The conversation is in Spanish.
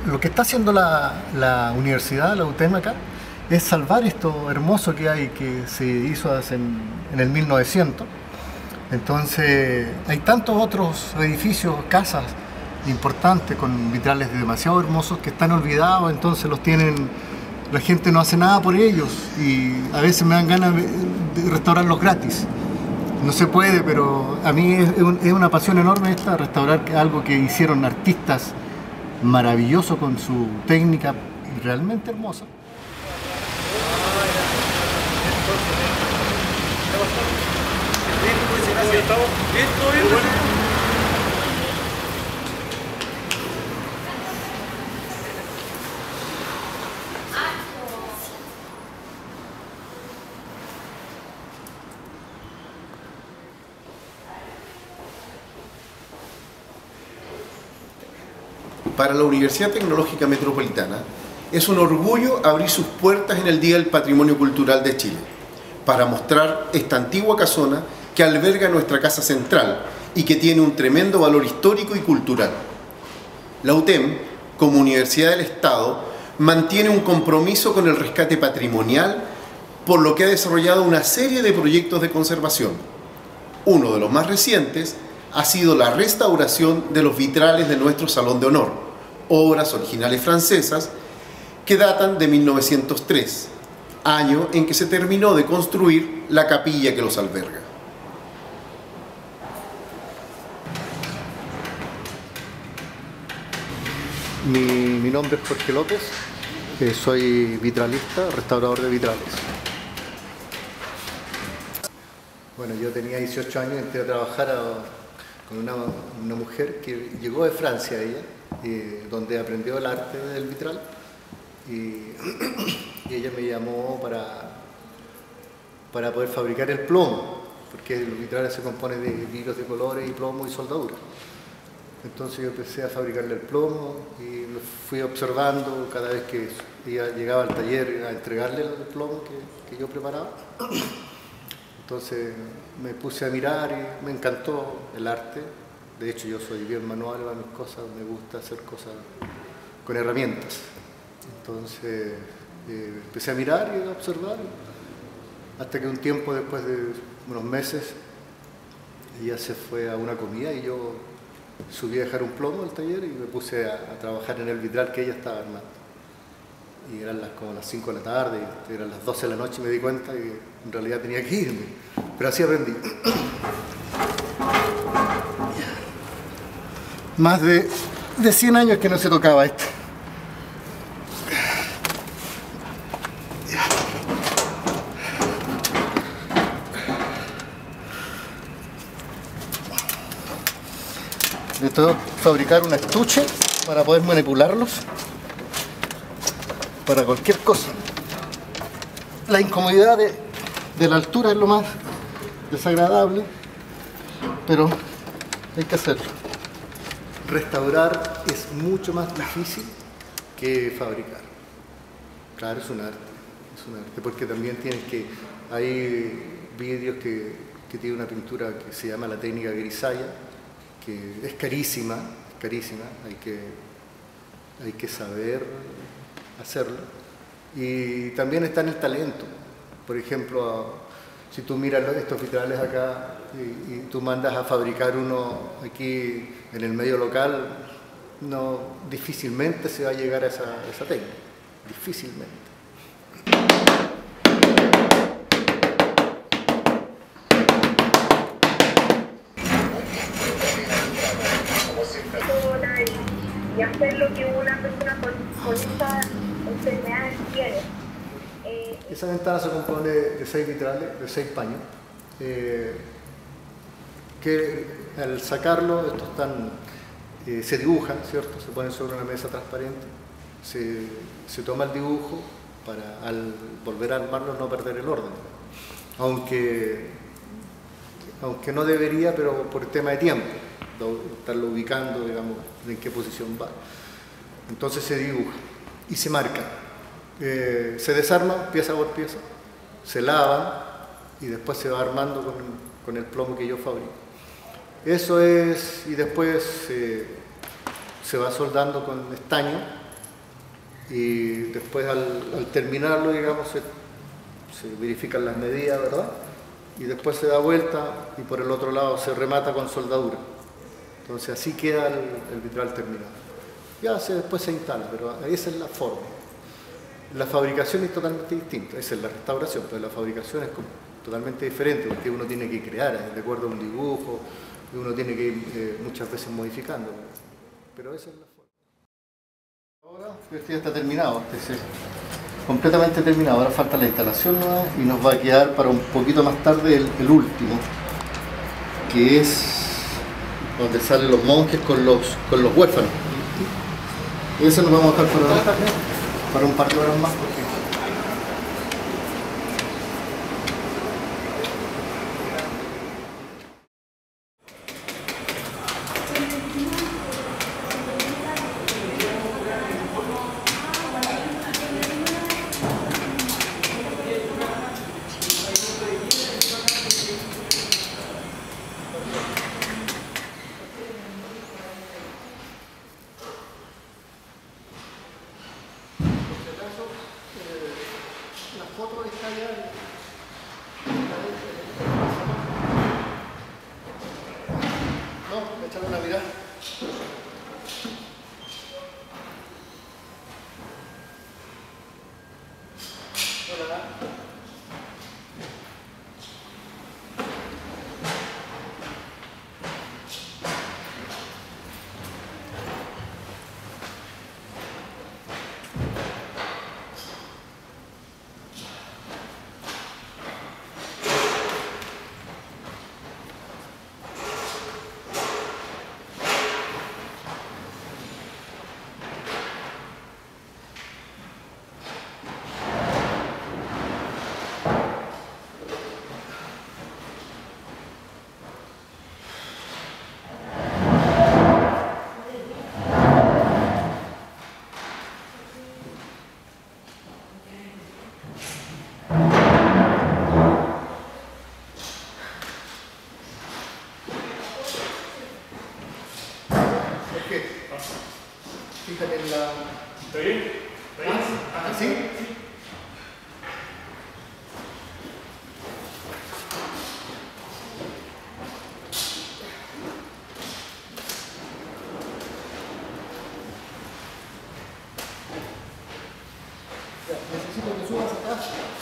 lo que está haciendo la universidad, la UTEM acá, es salvar esto hermoso que hay, que se hizo en el 1900. Entonces hay tantos otros edificios, casas importantes con vitrales demasiado hermosos que están olvidados, entonces los tienen, la gente no hace nada por ellos y a veces me dan ganas de restaurarlos gratis. No se puede, pero a mí es una pasión enorme esta, restaurar algo que hicieron artistas maravillosos con su técnica realmente hermosa. Para la Universidad Tecnológica Metropolitana es un orgullo abrir sus puertas en el Día del Patrimonio Cultural de Chile para mostrar esta antigua casona que alberga nuestra casa central y que tiene un tremendo valor histórico y cultural. La UTEM, como Universidad del Estado, mantiene un compromiso con el rescate patrimonial, por lo que ha desarrollado una serie de proyectos de conservación. Uno de los más recientes ha sido la restauración de los vitrales de nuestro Salón de Honor, obras originales francesas que datan de 1903, año en que se terminó de construir la capilla que los alberga. Mi nombre es Jorge López, soy vitralista, restaurador de vitrales. Bueno, yo tenía 18 años y entré a trabajar con una mujer que llegó de Francia, ella, donde aprendió el arte del vitral, y ella me llamó para poder fabricar el plomo, porque los vitrales se componen de vidrios de colores y plomo y soldadura. Entonces yo empecé a fabricarle el plomo y lo fui observando cada vez que ella llegaba al taller a entregarle el plomo que yo preparaba. Entonces me puse a mirar y me encantó el arte. De hecho yo soy bien manual para mis cosas, me gusta hacer cosas con herramientas. Entonces empecé a mirar y a observar, hasta que un tiempo después de unos meses ella se fue a una comida y yo subí a dejar un plomo al taller y me puse a trabajar en el vitral que ella estaba armando. Y eran como las 5 de la tarde, y eran las 12 de la noche y me di cuenta que en realidad tenía que irme. Pero así aprendí. Más de 100 años que no se tocaba esto. Necesito fabricar un estuche para poder manipularlos para cualquier cosa. La incomodidad de la altura es lo más desagradable, pero hay que hacerlo. Restaurar es mucho más difícil que fabricar. Claro, es un arte, porque también hay vidrios que tienen una pintura que se llama la técnica grisalla, que es carísima, hay que saber hacerlo. Y también está en el talento. Por ejemplo, si tú miras estos vitrales acá y tú mandas a fabricar uno aquí en el medio local, difícilmente se va a llegar a esa técnica, difícilmente. Y hacer lo que una persona con esta enfermedad tiene. Esa ventana se compone de 6 vitrales, de 6 paños, que al sacarlo estos se dibujan, ¿cierto? Se ponen sobre una mesa transparente, se toma el dibujo para al volver a armarlo no perder el orden, aunque no debería, pero por el tema de tiempo, estarlo ubicando, digamos, en qué posición va. Entonces se dibuja y se marca. Se desarma pieza por pieza, se lava y después se va armando con el plomo que yo fabrico. Eso es, y después se va soldando con estaño y después al terminarlo, digamos, se verifican las medidas, ¿verdad? Y después se da vuelta y por el otro lado se remata con soldadura. Entonces así queda el vitral terminado. Ya después se instala, pero esa es la forma. La fabricación es totalmente distinta, esa es la restauración, pero la fabricación es totalmente diferente, porque uno tiene que crear, de acuerdo a un dibujo, y uno tiene que ir muchas veces modificando. Pero esa es la forma. Ahora este ya está terminado, este es completamente terminado, ahora falta la instalación nueva y nos va a quedar para un poquito más tarde el último, que es donde salen los monjes con los huérfanos. Y eso nos vamos a dejar para un par de horas más. La foto está ya. No, echarle una mirada. Hola. Fíjate en la... ¿Está bien? ¿Así? Ya, necesito que subas acá.